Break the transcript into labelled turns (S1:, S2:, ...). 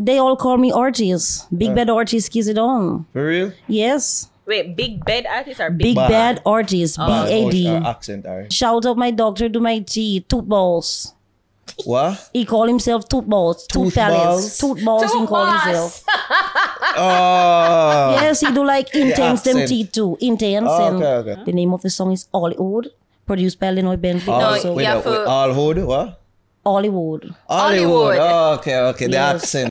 S1: They all call me Ortiz. Big Bad Ortiz Kizzy Don.
S2: For real?
S1: Yes.
S3: Wait, Big Bad artist or
S1: Big Bad Ortiz. B-A-D.
S2: Accent, alright.
S1: Shout out my doctor to my teeth. Tooth balls.
S2: What?
S1: He call himself Tooth balls. Tooth palace. Tooth balls he call himself.
S2: Oh.
S1: Yes, he do like intense them
S2: accent.
S1: teeth too. Intense.
S2: Oh,
S1: and
S2: okay.
S1: the name of the song is Hollywood. Produced by Illinois Bentley.
S2: Wait, all hood? What?
S1: Hollywood.
S2: Hollywood. Oh, okay. The
S1: Yes.
S2: accent.